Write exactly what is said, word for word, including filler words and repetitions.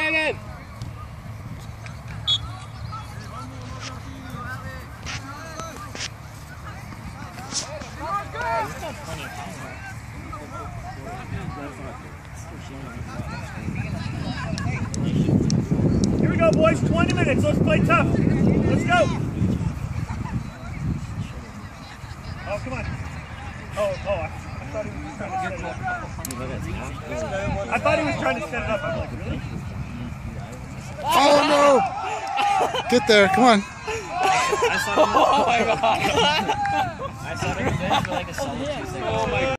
Megan! Here we go, boys. twenty minutes. Let's play tough. Let's go. Oh, come on. Oh, oh, I, I thought he was trying to set it up. I thought he was trying to set it up. I'm like, really? Oh, no. Get there. Come on. I saw him. Oh, my God. I saw him for like a solid two seconds. Oh, my God.